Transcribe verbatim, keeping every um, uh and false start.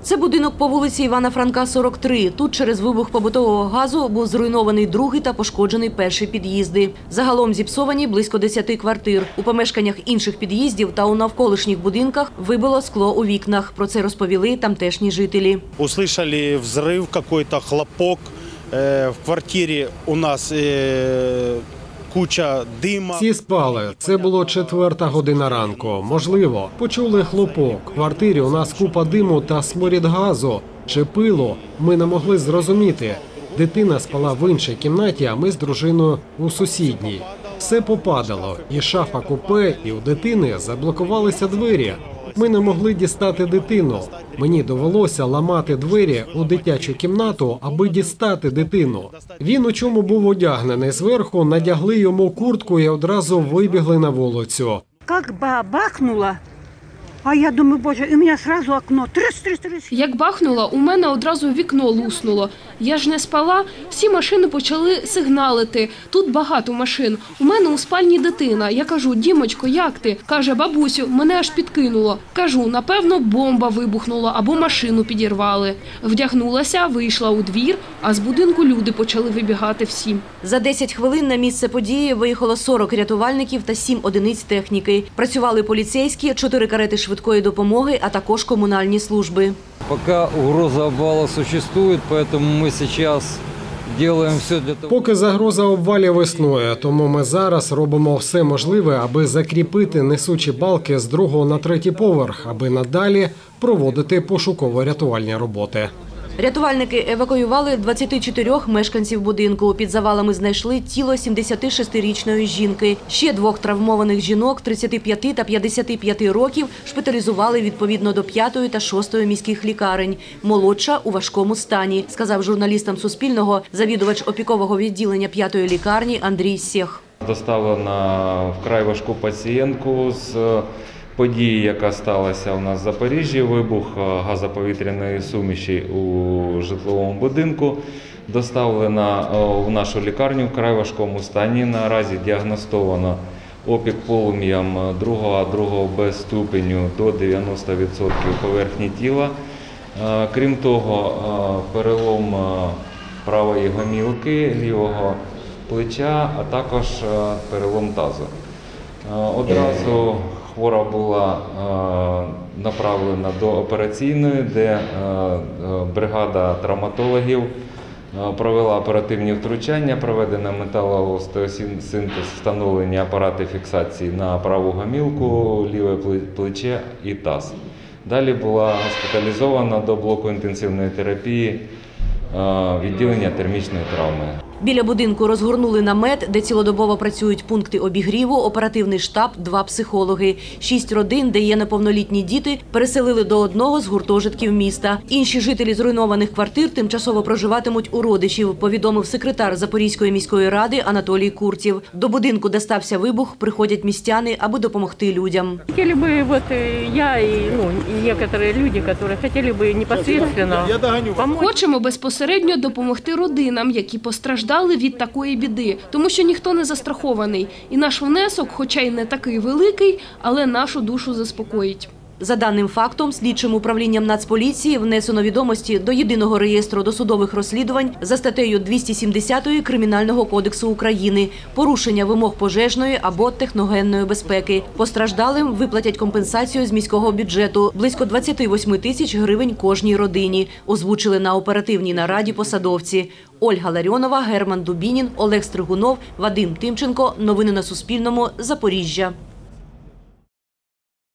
Це будинок по вулиці Івана Франка, сорок три. Тут через вибух побутового газу був зруйнований другий та пошкоджений перший під'їзди. Загалом зіпсовані близько десяти квартир. У помешканнях інших під'їздів та у навколишніх будинках вибило скло у вікнах. Про це розповіли тамтешні жителі. Услышали взрыв, какой-то хлопок. В квартирі у нас куча дима. Всі спали. Це було четверта година ранку. Можливо, почули хлопок. В квартирі у нас купа диму та сморід газу. Чи пилу? Ми не могли зрозуміти. Дитина спала в іншій кімнаті, а ми з дружиною у сусідній. Все попадало. І шафа купе, і у дитини заблокувалися двері. Ми не могли дістати дитину. Мені довелося ламати двері у дитячу кімнату, аби дістати дитину. Він у чому був одягнений зверху, надягли йому куртку і одразу вибігли на вулицю. Як бахнуло, а я думаю, боже, і у мене одразу окно. Трис-трис-трис. Як бахнуло, у мене одразу вікно луснуло. Я ж не спала, всі машини почали сигналити. Тут багато машин. У мене у спальні дитина. Я кажу: Дімочко, як ти? Каже: бабусю, мене аж підкинуло. Кажу: напевно, бомба вибухнула або машину підірвали. Вдягнулася, вийшла у двір, а з будинку люди почали вибігати всі. За десять хвилин на місце події виїхало сорок рятувальників та сім одиниць техніки. Працювали поліцейські, чотири карети швидкої допомоги, а також комунальні служби. Пока угроза обвала существует, поэтому мы сейчас делаем все для того... Поки загроза обвалів існує, тому ми зараз робимо все можливе, аби закріпити несучі балки з другого на третій поверх, аби надалі проводити пошуково-рятувальні роботи. Рятувальники евакуювали двадцять чотири мешканців будинку. Під завалами знайшли тіло сімдесятишестирічної жінки. Ще двох травмованих жінок тридцяти п'яти та п'ятдесяти п'яти років шпиталізували відповідно до п'ятої та шостої міських лікарень. Молодша у важкому стані, сказав журналістам Суспільного завідувач опікового відділення п'ятої лікарні Андрій Сєх. Доставлено вкрай важку пацієнтку з події, яка сталася у нас в Запоріжжі, вибух газоповітряної суміші у житловому будинку, доставлена в нашу лікарню в вкрай важкому стані. Наразі діагностовано опік полум'ям другого, другого Б ступеню до дев'яноста відсотків поверхні тіла. Крім того, перелом правої гомілки, лівого плеча, а також перелом тазу. Одразу хвора була направлена до операційної, де бригада травматологів провела оперативні втручання, проведено металоостеосинтез, встановлені апарати фіксації на праву гомілку, ліве плече і таз. Далі була госпіталізована до блоку інтенсивної терапії відділення термічної травми. Біля будинку розгорнули намет, де цілодобово працюють пункти обігріву, оперативний штаб, два психологи. Шість родин, де є неповнолітні діти, переселили до одного з гуртожитків міста. Інші жителі зруйнованих квартир тимчасово проживатимуть у родичів, повідомив секретар Запорізької міської ради Анатолій Курців. До будинку, де стався вибух, приходять містяни, аби допомогти людям. Хотіли б вот я і ну і некоторі люди, які хотіли б непосредственно допомогти. Хочемо безпосередньо допомогти родинам, які постраждали від такої біди, тому що ніхто не застрахований. І наш внесок, хоча й не такий великий, але нашу душу заспокоїть. За даним фактом, слідчим управлінням Нацполіції внесено відомості до Єдиного реєстру досудових розслідувань за статтею двісті сімдесят Кримінального кодексу України – порушення вимог пожежної або техногенної безпеки. Постраждалим виплатять компенсацію з міського бюджету – близько двадцяти восьми тисяч гривень кожній родині, озвучили на оперативній нараді посадовці. Ольга Ларіонова, Герман Дубінін, Олег Стригунов, Вадим Тимченко. Новини на Суспільному. Запоріжжя.